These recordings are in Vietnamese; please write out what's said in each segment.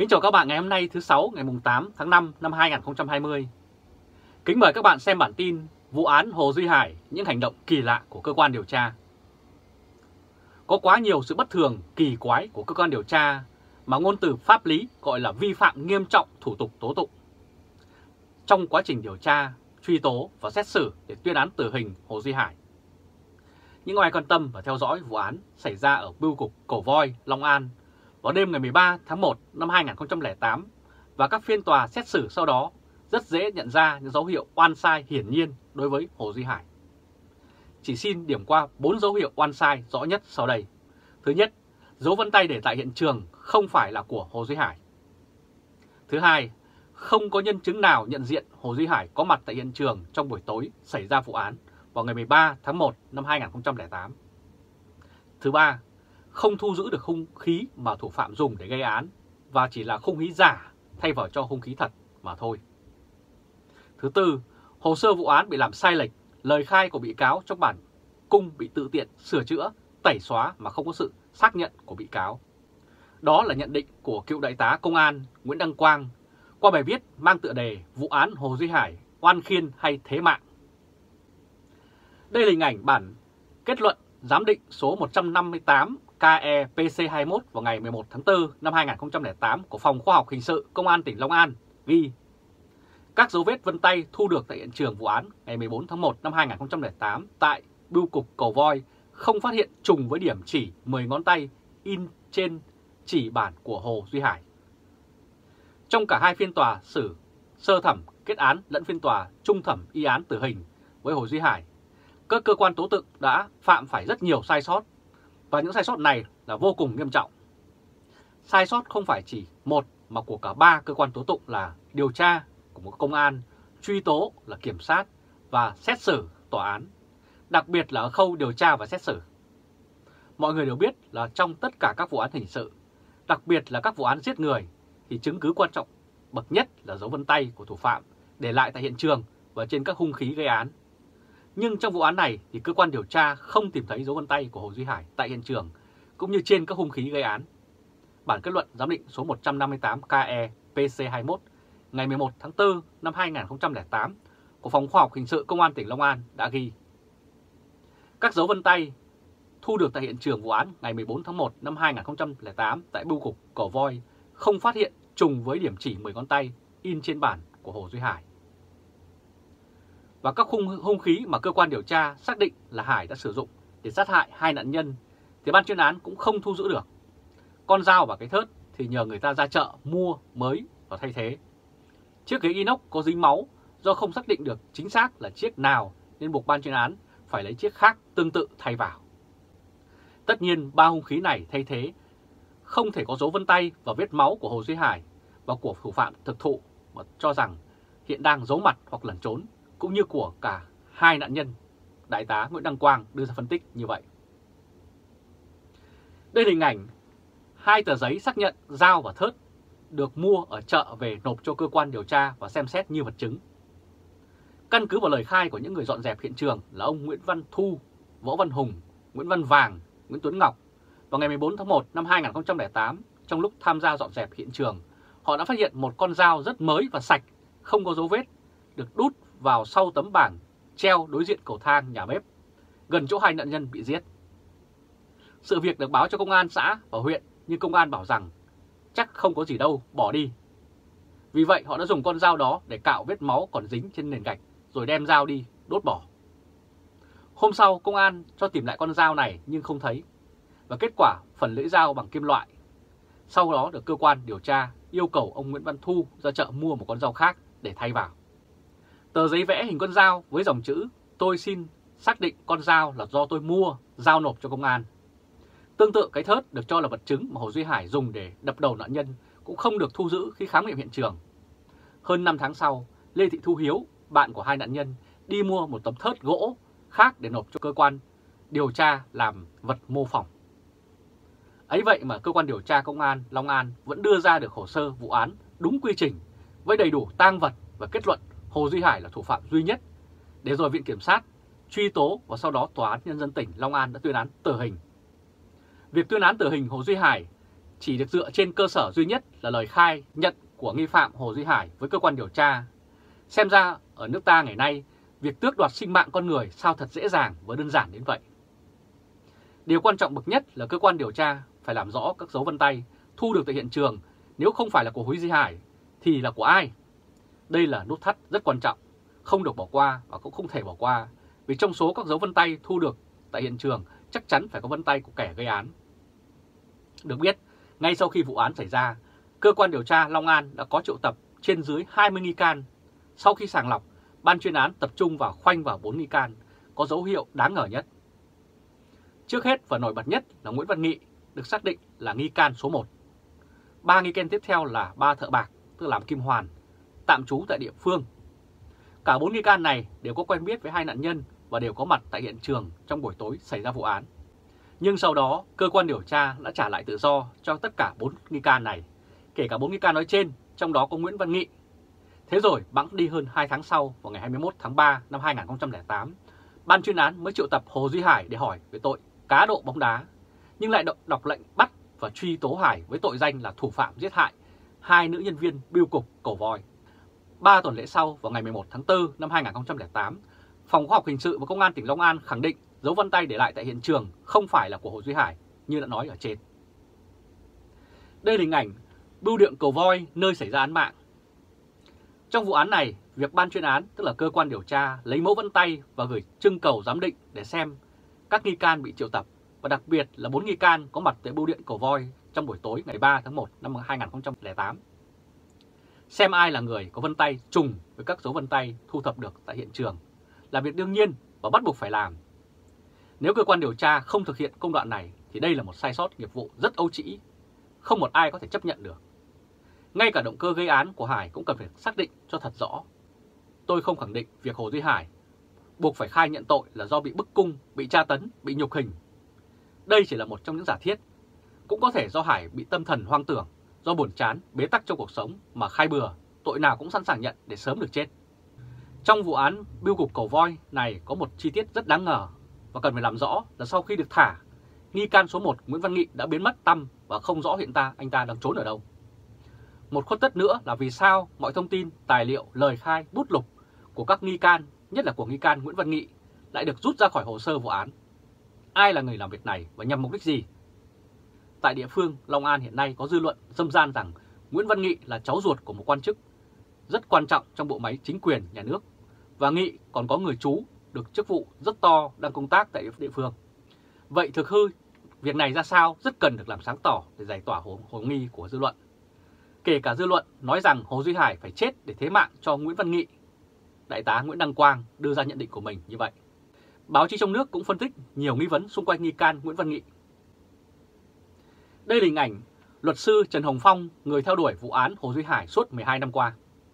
chào các bạn ngày hôm nay thứ Sáu ngày 8 tháng 5 năm 2020. Kính mời các bạn xem bản tin vụ án Hồ Duy Hải, những hành động kỳ lạ của cơ quan điều tra. Có quá nhiều sự bất thường, kỳ quái của cơ quan điều tra mà ngôn từ pháp lý gọi là vi phạm nghiêm trọng thủ tục tố tụng. Trong quá trình điều tra, truy tố và xét xử để tuyên án tử hình Hồ Duy Hải. Những ai quan tâm và theo dõi vụ án xảy ra ở bưu cục Cổ Voi, Long An vào đêm ngày 13 tháng 1 năm 2008 và các phiên tòa xét xử sau đó rất dễ nhận ra những dấu hiệu oan sai hiển nhiên đối với Hồ Duy Hải. Chỉ xin điểm qua 4 dấu hiệu oan sai rõ nhất sau đây. Thứ nhất, dấu vân tay để tại hiện trường không phải là của Hồ Duy Hải. Thứ hai, không có nhân chứng nào nhận diện Hồ Duy Hải có mặt tại hiện trường trong buổi tối xảy ra vụ án vào ngày 13 tháng 1 năm 2008. Thứ ba, không thu giữ được hung khí mà thủ phạm dùng để gây án và chỉ là hung khí giả thay vào cho hung khí thật mà thôi. Thứ tư, hồ sơ vụ án bị làm sai lệch, lời khai của bị cáo trong bản cung bị tự tiện sửa chữa, tẩy xóa mà không có sự xác nhận của bị cáo. Đó là nhận định của cựu đại tá công an Nguyễn Đăng Quang qua bài viết mang tựa đề Vụ án Hồ Duy Hải, oan khiên hay thế mạng. Đây là hình ảnh bản kết luận giám định số 158 KE PC21 vào ngày 11 tháng 4 năm 2008 của Phòng Khoa học Hình sự Công an tỉnh Long An ghi: các dấu vết vân tay thu được tại hiện trường vụ án ngày 14 tháng 1 năm 2008 tại bưu cục Cầu Voi không phát hiện trùng với điểm chỉ 10 ngón tay in trên chỉ bản của Hồ Duy Hải. Trong cả hai phiên tòa xử sơ thẩm kết án lẫn phiên tòa trung thẩm y án tử hình với Hồ Duy Hải, các cơ quan tố tụng đã phạm phải rất nhiều sai sót, và những sai sót này là vô cùng nghiêm trọng. Sai sót không phải chỉ một mà của cả ba cơ quan tố tụng là điều tra của một công an, truy tố là kiểm sát và xét xử tòa án, đặc biệt là ở khâu điều tra và xét xử. Mọi người đều biết là trong tất cả các vụ án hình sự, đặc biệt là các vụ án giết người, thì chứng cứ quan trọng bậc nhất là dấu vân tay của thủ phạm để lại tại hiện trường và trên các hung khí gây án. Nhưng trong vụ án này thì cơ quan điều tra không tìm thấy dấu vân tay của Hồ Duy Hải tại hiện trường cũng như trên các hung khí gây án. Bản kết luận giám định số 158 KE PC21 ngày 11 tháng 4 năm 2008 của Phòng Khoa học Hình sự Công an tỉnh Long An đã ghi: các dấu vân tay thu được tại hiện trường vụ án ngày 14 tháng 1 năm 2008 tại bưu cục Cổ Voi không phát hiện trùng với điểm chỉ 10 ngón tay in trên bản của Hồ Duy Hải. Và các hung khí mà cơ quan điều tra xác định là Hải đã sử dụng để sát hại hai nạn nhân thì ban chuyên án cũng không thu giữ được. Con dao và cái thớt thì nhờ người ta ra chợ mua mới và thay thế. Chiếc ghế inox có dính máu do không xác định được chính xác là chiếc nào nên buộc ban chuyên án phải lấy chiếc khác tương tự thay vào. Tất nhiên ba hung khí này thay thế không thể có dấu vân tay và vết máu của Hồ Duy Hải và của thủ phạm thực thụ mà cho rằng hiện đang giấu mặt hoặc lẩn trốn, cũng như của cả hai nạn nhân. Đại tá Nguyễn Đăng Quang đưa ra phân tích như vậy. Đây là hình ảnh hai tờ giấy xác nhận dao và thớt được mua ở chợ về nộp cho cơ quan điều tra và xem xét như vật chứng. Căn cứ vào lời khai của những người dọn dẹp hiện trường là ông Nguyễn Văn Thu, Võ Văn Hùng, Nguyễn Văn Vàng, Nguyễn Tuấn Ngọc, vào ngày 14 tháng 1 năm 2008, trong lúc tham gia dọn dẹp hiện trường, họ đã phát hiện một con dao rất mới và sạch, không có dấu vết, được đút vào sau tấm bảng treo đối diện cầu thang nhà bếp, gần chỗ hai nạn nhân bị giết. Sự việc được báo cho công an xã và huyện, nhưng công an bảo rằng chắc không có gì đâu, bỏ đi. Vì vậy họ đã dùng con dao đó để cạo vết máu còn dính trên nền gạch, rồi đem dao đi đốt bỏ. Hôm sau công an cho tìm lại con dao này nhưng không thấy, và kết quả phần lưỡi dao bằng kim loại. Sau đó được cơ quan điều tra yêu cầu ông Nguyễn Văn Thu ra chợ mua một con dao khác để thay vào. Tờ giấy vẽ hình con dao với dòng chữ "Tôi xin xác định con dao là do tôi mua, giao nộp cho công an". Tương tự cái thớt được cho là vật chứng mà Hồ Duy Hải dùng để đập đầu nạn nhân cũng không được thu giữ khi khám nghiệm hiện trường. Hơn 5 tháng sau, Lê Thị Thu Hiếu, bạn của hai nạn nhân, đi mua một tấm thớt gỗ khác để nộp cho cơ quan điều tra làm vật mô phỏng. Ấy vậy mà cơ quan điều tra công an Long An vẫn đưa ra được hồ sơ vụ án đúng quy trình với đầy đủ tang vật và kết luận Hồ Duy Hải là thủ phạm duy nhất, để rồi Viện Kiểm sát truy tố và sau đó Tòa án Nhân dân tỉnh Long An đã tuyên án tử hình. Việc tuyên án tử hình Hồ Duy Hải chỉ được dựa trên cơ sở duy nhất là lời khai nhận của nghi phạm Hồ Duy Hải với cơ quan điều tra. Xem ra ở nước ta ngày nay, việc tước đoạt sinh mạng con người sao thật dễ dàng và đơn giản đến vậy. Điều quan trọng bậc nhất là cơ quan điều tra phải làm rõ các dấu vân tay thu được tại hiện trường, nếu không phải là của Hồ Duy Hải thì là của ai? Đây là nút thắt rất quan trọng, không được bỏ qua và cũng không thể bỏ qua, vì trong số các dấu vân tay thu được tại hiện trường chắc chắn phải có vân tay của kẻ gây án. Được biết, ngay sau khi vụ án xảy ra, cơ quan điều tra Long An đã có triệu tập trên dưới 20 nghi can. Sau khi sàng lọc, ban chuyên án tập trung vào khoanh vào 4 nghi can có dấu hiệu đáng ngờ nhất. Trước hết và nổi bật nhất là Nguyễn Văn Nghị, được xác định là nghi can số 1. 3 nghi can tiếp theo là 3 thợ bạc, tức là làm kim hoàn, tạm trú tại địa phương. Cả 4 nghi can này đều có quen biết với 2 nạn nhân và đều có mặt tại hiện trường trong buổi tối xảy ra vụ án. Nhưng sau đó, cơ quan điều tra đã trả lại tự do cho tất cả 4 nghi can này, kể cả 4 nghi can nói trên, trong đó có Nguyễn Văn Nghị. Thế rồi, bẵng đi hơn 2 tháng sau, vào ngày 21 tháng 3 năm 2008, ban chuyên án mới triệu tập Hồ Duy Hải để hỏi về tội cá độ bóng đá, nhưng lại đọc lệnh bắt và truy tố Hải với tội danh là thủ phạm giết hại 2 nữ nhân viên bưu cục Cầu Voi. 3 tuần lễ sau, vào ngày 11 tháng 4 năm 2008, Phòng Khoa học Hình sự và Công an tỉnh Long An khẳng định dấu vân tay để lại tại hiện trường không phải là của Hồ Duy Hải như đã nói ở trên. Đây là hình ảnh bưu điện Cầu Voi nơi xảy ra án mạng. Trong vụ án này, việc ban chuyên án, tức là cơ quan điều tra, lấy mẫu vân tay và gửi trưng cầu giám định để xem các nghi can bị triệu tập, và đặc biệt là 4 nghi can có mặt tại bưu điện Cầu Voi trong buổi tối ngày 3 tháng 1 năm 2008. Xem ai là người có vân tay trùng với các dấu vân tay thu thập được tại hiện trường là việc đương nhiên và bắt buộc phải làm. Nếu cơ quan điều tra không thực hiện công đoạn này thì đây là một sai sót nghiệp vụ rất âu trĩ, không một ai có thể chấp nhận được. Ngay cả động cơ gây án của Hải cũng cần phải xác định cho thật rõ. Tôi không khẳng định việc Hồ Duy Hải buộc phải khai nhận tội là do bị bức cung, bị tra tấn, bị nhục hình. Đây chỉ là một trong những giả thiết. Cũng có thể do Hải bị tâm thần hoang tưởng, do buồn chán, bế tắc trong cuộc sống mà khai bừa, tội nào cũng sẵn sàng nhận để sớm được chết. Trong vụ án bưu cục Cầu Voi này có một chi tiết rất đáng ngờ và cần phải làm rõ là sau khi được thả, nghi can số 1 Nguyễn Văn Nghị đã biến mất tăm và không rõ hiện anh ta đang trốn ở đâu. Một khuất tất nữa là vì sao mọi thông tin, tài liệu, lời khai, bút lục của các nghi can, nhất là của nghi can Nguyễn Văn Nghị, lại được rút ra khỏi hồ sơ vụ án. Ai là người làm việc này và nhằm mục đích gì? Tại địa phương Long An hiện nay có dư luận râm ran rằng Nguyễn Văn Nghị là cháu ruột của một quan chức rất quan trọng trong bộ máy chính quyền nhà nước, và Nghị còn có người chú được chức vụ rất to đang công tác tại địa phương. Vậy thực hư việc này ra sao rất cần được làm sáng tỏ để giải tỏa hồ nghi của dư luận. Kể cả dư luận nói rằng Hồ Duy Hải phải chết để thế mạng cho Nguyễn Văn Nghị. Đại tá Nguyễn Đăng Quang đưa ra nhận định của mình như vậy. Báo chí trong nước cũng phân tích nhiều nghi vấn xung quanh nghi can Nguyễn Văn Nghị. Đây là hình ảnh luật sư Trần Hồng Phong, người theo đuổi vụ án Hồ Duy Hải suốt 12 năm qua.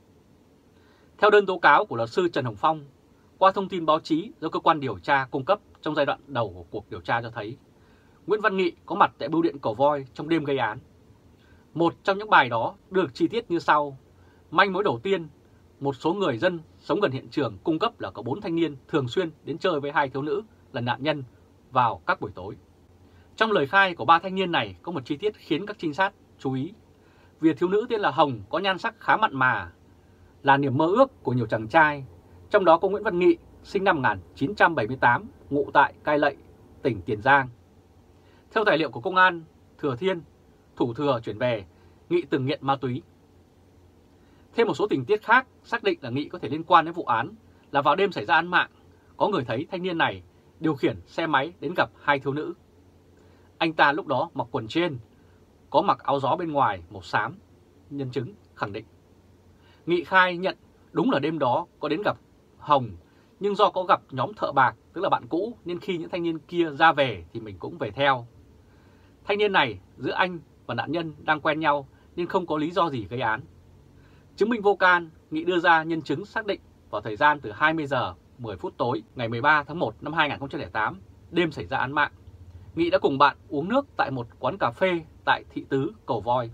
Theo đơn tố cáo của luật sư Trần Hồng Phong, qua thông tin báo chí do cơ quan điều tra cung cấp trong giai đoạn đầu của cuộc điều tra cho thấy, Nguyễn Văn Nghị có mặt tại bưu điện Cầu Voi trong đêm gây án. Một trong những bài đó được chi tiết như sau. Manh mối đầu tiên, một số người dân sống gần hiện trường cung cấp là có 4 thanh niên thường xuyên đến chơi với 2 thiếu nữ là nạn nhân vào các buổi tối. Trong lời khai của 3 thanh niên này có một chi tiết khiến các trinh sát chú ý. Vì thiếu nữ tên là Hồng có nhan sắc khá mặn mà, là niềm mơ ước của nhiều chàng trai, trong đó có Nguyễn Văn Nghị, sinh năm 1978, ngụ tại Cai Lậy, tỉnh Tiền Giang. Theo tài liệu của công an Thừa Thiên, Thủ Thừa chuyển về, Nghị từng nghiện ma túy. Thêm một số tình tiết khác xác định là Nghị có thể liên quan đến vụ án là vào đêm xảy ra án mạng, có người thấy thanh niên này điều khiển xe máy đến gặp 2 thiếu nữ. Anh ta lúc đó mặc quần trên, có mặc áo gió bên ngoài màu xám, nhân chứng khẳng định. Nghị khai nhận đúng là đêm đó có đến gặp Hồng, nhưng do có gặp nhóm thợ bạc, tức là bạn cũ, nên khi những thanh niên kia ra về thì mình cũng về theo. Thanh niên này giữa anh và nạn nhân đang quen nhau nên không có lý do gì gây án. Chứng minh vô can, Nghị đưa ra nhân chứng xác định vào thời gian từ 20 giờ 10 phút tối ngày 13 tháng 1 năm 2008, đêm xảy ra án mạng, Nghị đã cùng bạn uống nước tại một quán cà phê tại thị tứ Cầu Voi.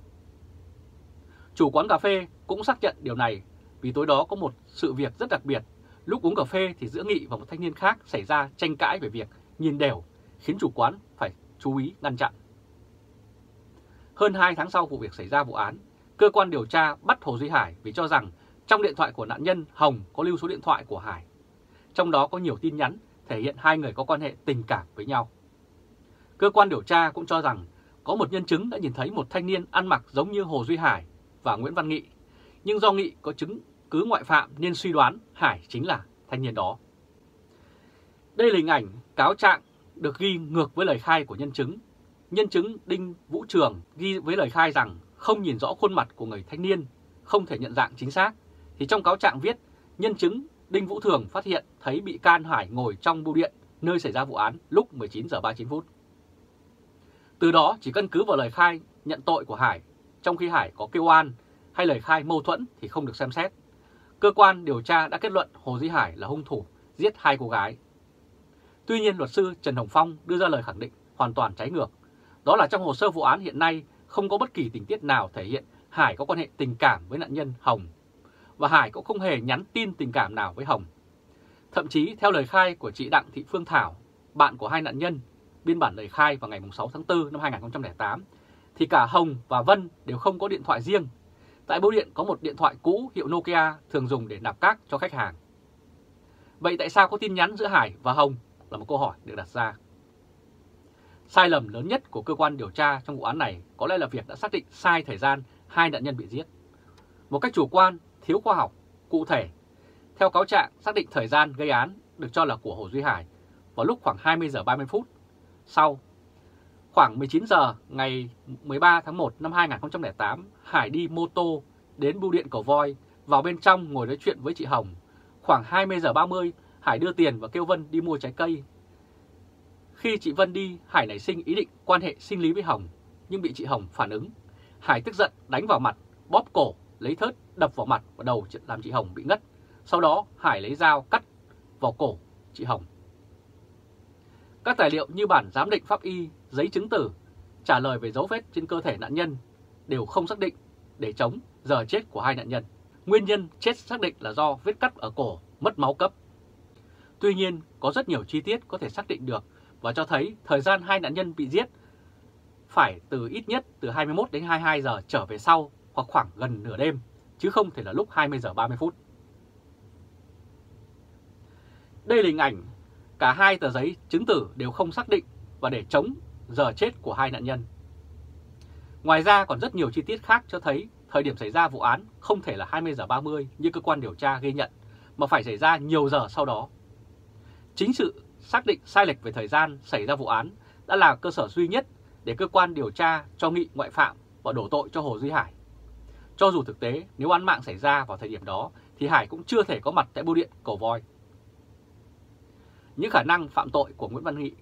Chủ quán cà phê cũng xác nhận điều này vì tối đó có một sự việc rất đặc biệt. Lúc uống cà phê thì giữa Nghị và một thanh niên khác xảy ra tranh cãi về việc nhìn đều, khiến chủ quán phải chú ý ngăn chặn. Hơn 2 tháng sau vụ việc xảy ra vụ án, cơ quan điều tra bắt Hồ Duy Hải vì cho rằng trong điện thoại của nạn nhân Hồng có lưu số điện thoại của Hải. Trong đó có nhiều tin nhắn thể hiện hai người có quan hệ tình cảm với nhau. Cơ quan điều tra cũng cho rằng có một nhân chứng đã nhìn thấy một thanh niên ăn mặc giống như Hồ Duy Hải và Nguyễn Văn Nghị, nhưng do Nghị có chứng cứ ngoại phạm nên suy đoán Hải chính là thanh niên đó. Đây là hình ảnh cáo trạng được ghi ngược với lời khai của nhân chứng. Nhân chứng Đinh Vũ Trường ghi với lời khai rằng không nhìn rõ khuôn mặt của người thanh niên, không thể nhận dạng chính xác. Thì trong cáo trạng viết, nhân chứng Đinh Vũ Trường phát hiện thấy bị can Hải ngồi trong bưu điện nơi xảy ra vụ án lúc 19 giờ 39 phút. Từ đó chỉ căn cứ vào lời khai nhận tội của Hải, trong khi Hải có kêu oan hay lời khai mâu thuẫn thì không được xem xét. Cơ quan điều tra đã kết luận Hồ Duy Hải là hung thủ giết hai cô gái. Tuy nhiên, luật sư Trần Hồng Phong đưa ra lời khẳng định hoàn toàn trái ngược. Đó là trong hồ sơ vụ án hiện nay không có bất kỳ tình tiết nào thể hiện Hải có quan hệ tình cảm với nạn nhân Hồng. Và Hải cũng không hề nhắn tin tình cảm nào với Hồng. Thậm chí theo lời khai của chị Đặng Thị Phương Thảo, bạn của hai nạn nhân, biên bản lời khai vào ngày 6 tháng 4 năm 2008, thì cả Hồng và Vân đều không có điện thoại riêng. Tại bưu điện có một điện thoại cũ hiệu Nokia thường dùng để nạp cát cho khách hàng. Vậy tại sao có tin nhắn giữa Hải và Hồng là một câu hỏi được đặt ra. Sai lầm lớn nhất của cơ quan điều tra trong vụ án này có lẽ là việc đã xác định sai thời gian hai nạn nhân bị giết. Một cách chủ quan, thiếu khoa học, cụ thể. Theo cáo trạng, xác định thời gian gây án được cho là của Hồ Duy Hải vào lúc khoảng 20 giờ 30 phút. Sau, khoảng 19 giờ ngày 13 tháng 1 năm 2008, Hải đi mô tô đến bưu điện Cầu Voi, vào bên trong ngồi nói chuyện với chị Hồng. Khoảng 20 giờ 30, Hải đưa tiền và kêu Vân đi mua trái cây. Khi chị Vân đi, Hải nảy sinh ý định quan hệ sinh lý với Hồng, nhưng bị chị Hồng phản ứng. Hải tức giận đánh vào mặt, bóp cổ, lấy thớt đập vào mặt và đầu làm chị Hồng bị ngất. Sau đó Hải lấy dao cắt vào cổ chị Hồng. Các tài liệu như bản giám định pháp y, giấy chứng tử, trả lời về dấu vết trên cơ thể nạn nhân đều không xác định để chống giờ chết của hai nạn nhân. Nguyên nhân chết xác định là do vết cắt ở cổ, mất máu cấp. Tuy nhiên, có rất nhiều chi tiết có thể xác định được và cho thấy thời gian hai nạn nhân bị giết phải từ ít nhất từ 21 đến 22 giờ trở về sau hoặc khoảng gần nửa đêm, chứ không thể là lúc 20 giờ 30 phút. Đây là hình ảnh cả hai tờ giấy chứng tử đều không xác định và để chống giờ chết của hai nạn nhân. Ngoài ra còn rất nhiều chi tiết khác cho thấy thời điểm xảy ra vụ án không thể là 20 giờ 30 như cơ quan điều tra ghi nhận, mà phải xảy ra nhiều giờ sau đó. Chính sự xác định sai lệch về thời gian xảy ra vụ án đã là cơ sở duy nhất để cơ quan điều tra cho Nghị ngoại phạm và đổ tội cho Hồ Duy Hải. Cho dù thực tế nếu án mạng xảy ra vào thời điểm đó thì Hải cũng chưa thể có mặt tại bưu điện Cầu Voi. Những khả năng phạm tội của Nguyễn Văn Nghị.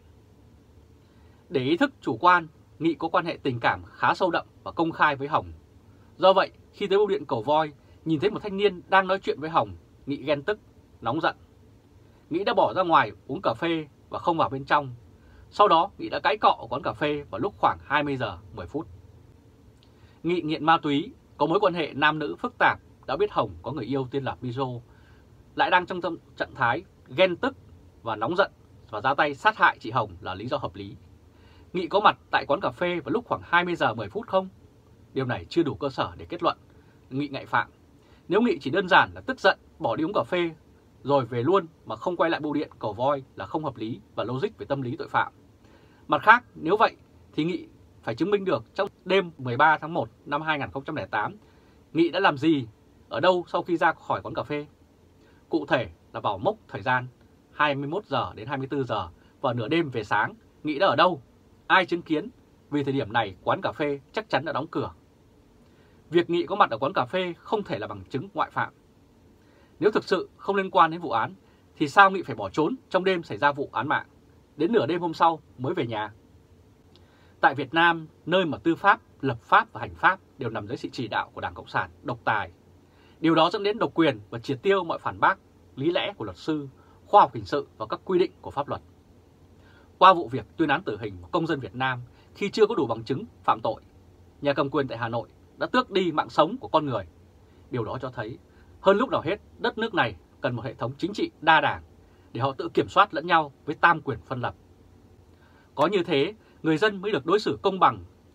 Để ý thức chủ quan, Nghị có quan hệ tình cảm khá sâu đậm và công khai với Hồng. Do vậy, khi tới bưu điện Cầu Voi, nhìn thấy một thanh niên đang nói chuyện với Hồng, Nghị ghen tức, nóng giận. Nghị đã bỏ ra ngoài uống cà phê và không vào bên trong. Sau đó, Nghị đã cãi cọ ở quán cà phê vào lúc khoảng 20 giờ 10 phút. Nghị nghiện ma túy, có mối quan hệ nam nữ phức tạp, đã biết Hồng có người yêu tên là Mizo, lại đang trong trạng thái ghen tức và nóng giận và ra tay sát hại chị Hồng là lý do hợp lý. Nghị có mặt tại quán cà phê vào lúc khoảng 20 giờ 10 phút không? Điều này chưa đủ cơ sở để kết luận Nghị ngại phạm. Nếu Nghị chỉ đơn giản là tức giận bỏ đi uống cà phê rồi về luôn mà không quay lại bưu điện Cầu Voi là không hợp lý và logic về tâm lý tội phạm. Mặt khác, nếu vậy thì Nghị phải chứng minh được trong đêm 13 tháng 1 năm 2008, Nghị đã làm gì, ở đâu sau khi ra khỏi quán cà phê. Cụ thể là vào mốc thời gian 21 giờ đến 24 giờ và nửa đêm về sáng, Nghị đã ở đâu, ai chứng kiến, vì thời điểm này quán cà phê chắc chắn đã đóng cửa. Việc Nghị có mặt ở quán cà phê không thể là bằng chứng ngoại phạm. Nếu thực sự không liên quan đến vụ án, thì sao Nghị phải bỏ trốn trong đêm xảy ra vụ án mạng, đến nửa đêm hôm sau mới về nhà? Tại Việt Nam, nơi mà tư pháp, lập pháp và hành pháp đều nằm dưới sự chỉ đạo của Đảng Cộng sản độc tài. Điều đó dẫn đến độc quyền và triệt tiêu mọi phản bác, lý lẽ của luật sư, khoa học hình sự và các quy định của pháp luật. Qua vụ việc tuyên án tử hình của công dân Việt Nam khi chưa có đủ bằng chứng phạm tội, nhà cầm quyền tại Hà Nội đã tước đi mạng sống của con người. Điều đó cho thấy, hơn lúc nào hết, đất nước này cần một hệ thống chính trị đa đảng để họ tự kiểm soát lẫn nhau với tam quyền phân lập. Có như thế, người dân mới được đối xử công bằng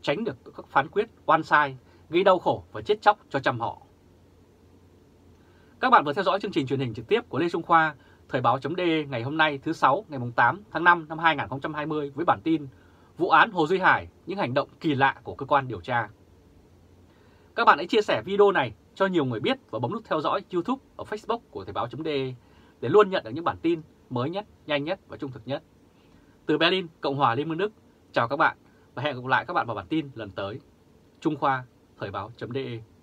tránh được các phán quyết oan sai, gây đau khổ và chết chóc cho trăm họ. Các bạn vừa theo dõi chương trình truyền hình trực tiếp của Lê Trung Khoa, Thời báo.de ngày hôm nay thứ 6 ngày 8 tháng 5 năm 2020 với bản tin Vụ án Hồ Duy Hải, những hành động kỳ lạ của cơ quan điều tra. Các bạn hãy chia sẻ video này cho nhiều người biết và bấm nút theo dõi YouTube và Facebook của Thời báo.de để luôn nhận được những bản tin mới nhất, nhanh nhất và trung thực nhất. Từ Berlin, Cộng hòa Liên bang Đức, chào các bạn và hẹn gặp lại các bạn vào bản tin lần tới. Trung Khoa, Thời báo.de.